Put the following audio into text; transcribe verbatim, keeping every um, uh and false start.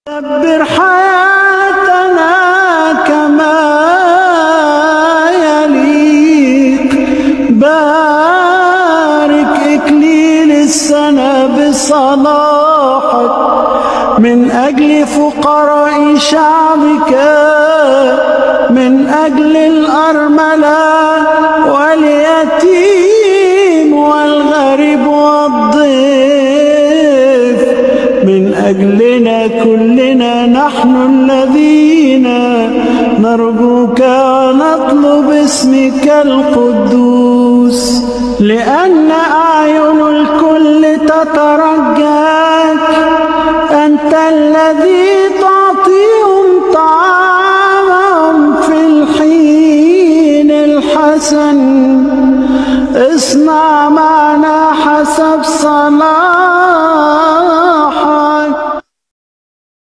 دبر حياتنا كما يليق، بارك إكليل السنة بصلاحك من أجل فقراء شعبك، من أجل الأرملة واليتيم والغريب والضيف، من أجلنا كلنا نحن الذين نرجوك ونطلب اسمك القدوس، لأن أعين الكل تترجاك، أنت الذي